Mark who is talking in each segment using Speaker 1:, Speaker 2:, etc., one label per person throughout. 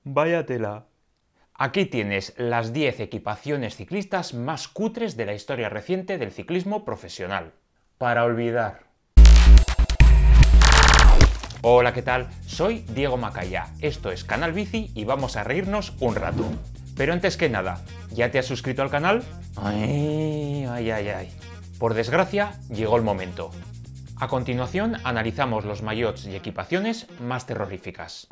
Speaker 1: Vaya tela. Aquí tienes las 10 equipaciones ciclistas más cutres de la historia reciente del ciclismo profesional. Para olvidar. Hola, ¿qué tal? Soy Diego Macaya, esto es Canal Bici y vamos a reírnos un rato. Pero antes que nada, ¿ya te has suscrito al canal? Ay. Por desgracia, llegó el momento. A continuación, analizamos los maillots y equipaciones más terroríficas.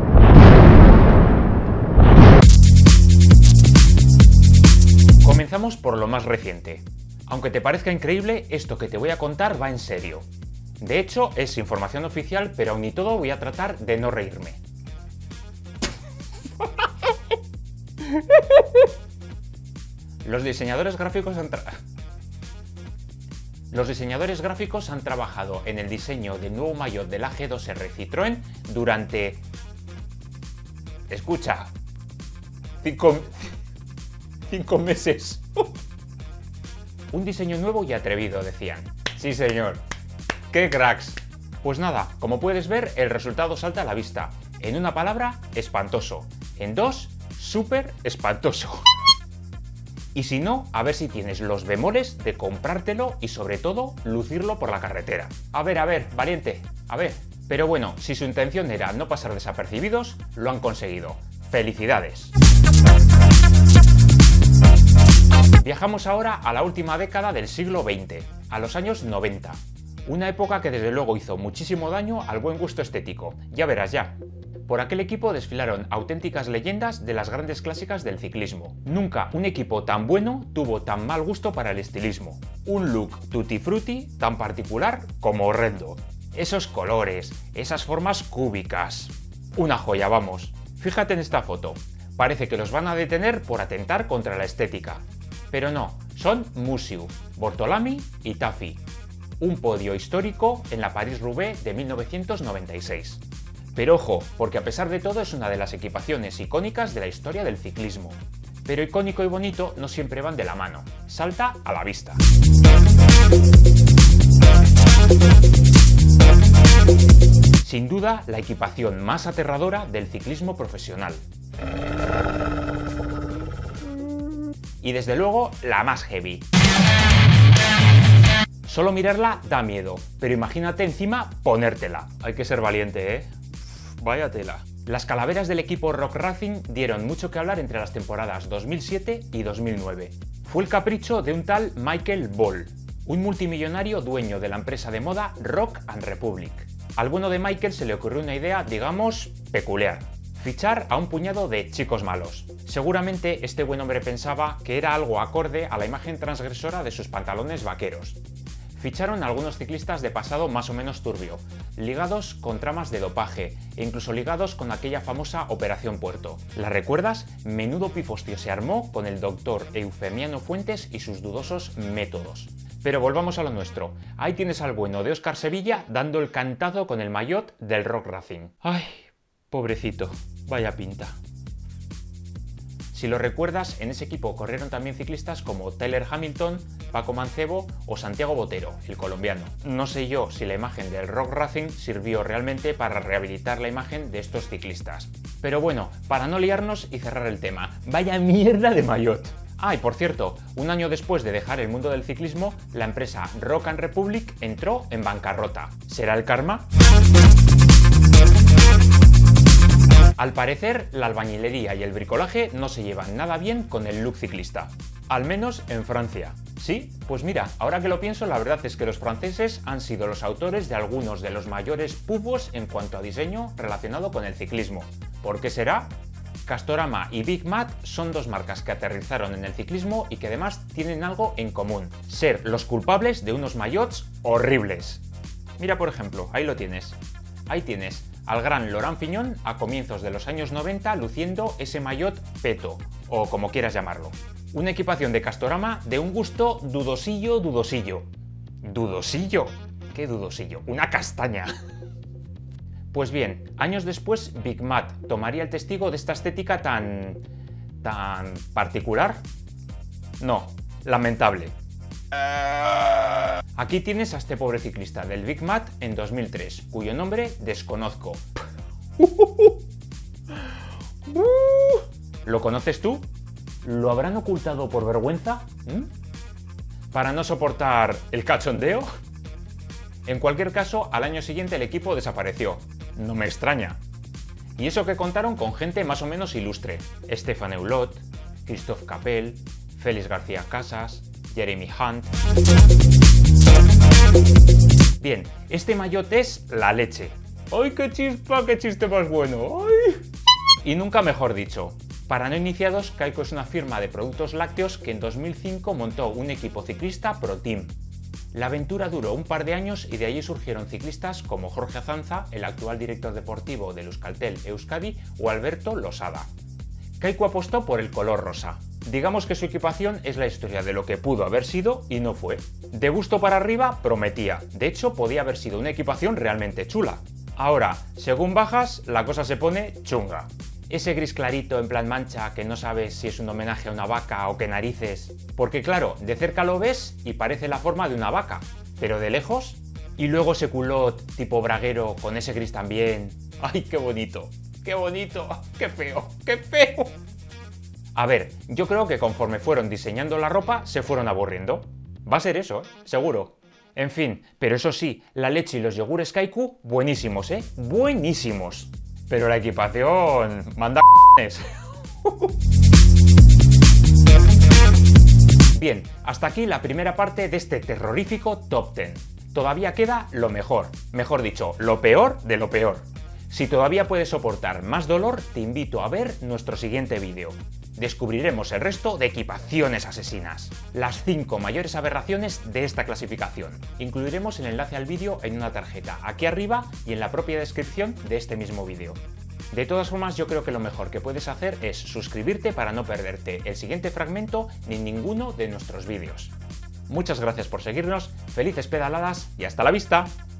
Speaker 1: Comenzamos por lo más reciente. Aunque te parezca increíble, esto que te voy a contar va en serio. De hecho, es información oficial, pero aun y todo voy a tratar de no reírme. Los diseñadores gráficos han trabajado en el diseño del nuevo maillot de la G2R Citroën durante... Escucha, 5 meses. Un diseño nuevo y atrevido, decían. Sí, señor. ¡Qué cracks! Pues nada, como puedes ver, el resultado salta a la vista. En una palabra, espantoso. En dos, súper espantoso. Y si no, a ver si tienes los bemoles de comprártelo y sobre todo, lucirlo por la carretera. A ver, valiente, a ver. Pero bueno, si su intención era no pasar desapercibidos, lo han conseguido. ¡Felicidades! Viajamos ahora a la última década del siglo XX, a los años 90. Una época que desde luego hizo muchísimo daño al buen gusto estético, ya verás ya. Por aquel equipo desfilaron auténticas leyendas de las grandes clásicas del ciclismo. Nunca un equipo tan bueno tuvo tan mal gusto para el estilismo. Un look tutti frutti tan particular como horrendo. Esos colores, esas formas cúbicas. Una joya, vamos. Fíjate en esta foto. Parece que los van a detener por atentar contra la estética. Pero no, son Musiu, Bortolami y Tafi. Un podio histórico en la París-Roubaix de 1996. Pero ojo, porque a pesar de todo es una de las equipaciones icónicas de la historia del ciclismo. Pero icónico y bonito no siempre van de la mano. Salta a la vista. Sin duda, la equipación más aterradora del ciclismo profesional. Y desde luego, la más heavy. Solo mirarla da miedo, pero imagínate encima ponértela. Hay que ser valiente, ¿eh? Vaya tela. Las calaveras del equipo Rock Racing dieron mucho que hablar entre las temporadas 2007 y 2009. Fue el capricho de un tal Michael Ball, un multimillonario dueño de la empresa de moda Rock and Republic. Al bueno de Michael se le ocurrió una idea, digamos, peculiar. Fichar a un puñado de chicos malos. Seguramente este buen hombre pensaba que era algo acorde a la imagen transgresora de sus pantalones vaqueros. Ficharon a algunos ciclistas de pasado más o menos turbio, ligados con tramas de dopaje e incluso ligados con aquella famosa Operación Puerto. ¿La recuerdas? Menudo pifostio se armó con el doctor Eufemiano Fuentes y sus dudosos métodos. Pero volvamos a lo nuestro. Ahí tienes al bueno de Óscar Sevilla dando el cantazo con el maillot del Rock Racing. ¡Ay! Pobrecito, vaya pinta. Si lo recuerdas, en ese equipo corrieron también ciclistas como Tyler Hamilton, Paco Mancebo o Santiago Botero, el colombiano. No sé yo si la imagen del Rock Racing sirvió realmente para rehabilitar la imagen de estos ciclistas. Pero bueno, para no liarnos y cerrar el tema, ¡vaya mierda de maillot! Ah, y por cierto, un año después de dejar el mundo del ciclismo, la empresa Rock and Republic entró en bancarrota. ¿Será el karma? Al parecer, la albañilería y el bricolaje no se llevan nada bien con el look ciclista. Al menos en Francia. ¿Sí? Pues mira, ahora que lo pienso, la verdad es que los franceses han sido los autores de algunos de los mayores pufos en cuanto a diseño relacionado con el ciclismo. ¿Por qué será? Castorama y Big Mat son dos marcas que aterrizaron en el ciclismo y que además tienen algo en común: ser los culpables de unos maillots horribles. Mira, por ejemplo, ahí lo tienes. Ahí tienes al gran Laurent Fignon a comienzos de los años 90 luciendo ese maillot peto, o como quieras llamarlo. Una equipación de Castorama de un gusto dudosillo. ¿Dudosillo? ¿Qué dudosillo? ¡Una castaña! Pues bien, años después Big Mat tomaría el testigo de esta estética tan particular. No, lamentable. Aquí tienes a este pobre ciclista del Big Mat en 2003, cuyo nombre desconozco. ¿Lo conoces tú? ¿Lo habrán ocultado por vergüenza? ¿Para no soportar el cachondeo? En cualquier caso, al año siguiente el equipo desapareció. No me extraña. Y eso que contaron con gente más o menos ilustre. Stefan Eulot, Christophe Capel, Félix García Casas, Jeremy Hunt. Bien, este maillot es la leche. ¡Ay, qué chispa, qué chiste más bueno! ¡Ay! Y nunca mejor dicho. Para no iniciados, Kaiko es una firma de productos lácteos que en 2005 montó un equipo ciclista Pro Team. La aventura duró un par de años y de allí surgieron ciclistas como Jorge Azanza, el actual director deportivo del Euskaltel Euskadi, o Alberto Losada. Kaiko apostó por el color rosa. Digamos que su equipación es la historia de lo que pudo haber sido y no fue. De gusto para arriba prometía, de hecho podía haber sido una equipación realmente chula. Ahora, según bajas, la cosa se pone chunga. Ese gris clarito en plan mancha que no sabes si es un homenaje a una vaca o qué narices. Porque claro, de cerca lo ves y parece la forma de una vaca, pero de lejos. Y luego ese culot tipo braguero con ese gris también. ¡Ay, qué bonito! ¡Qué bonito! ¡Qué feo! ¡Qué feo! A ver, yo creo que conforme fueron diseñando la ropa se fueron aburriendo. Va a ser eso, seguro. En fin, pero eso sí, la leche y los yogures Kaiku, buenísimos, ¿eh? ¡Buenísimos! Pero la equipación manda Bien, hasta aquí la primera parte de este terrorífico Top 10. Todavía queda lo mejor, mejor dicho, lo peor de lo peor. Si todavía puedes soportar más dolor, te invito a ver nuestro siguiente vídeo. Descubriremos el resto de equipaciones asesinas, las 5 mayores aberraciones de esta clasificación. Incluiremos el enlace al vídeo en una tarjeta, aquí arriba y en la propia descripción de este mismo vídeo. De todas formas, yo creo que lo mejor que puedes hacer es suscribirte para no perderte el siguiente fragmento ni ninguno de nuestros vídeos. Muchas gracias por seguirnos, felices pedaladas y hasta la vista.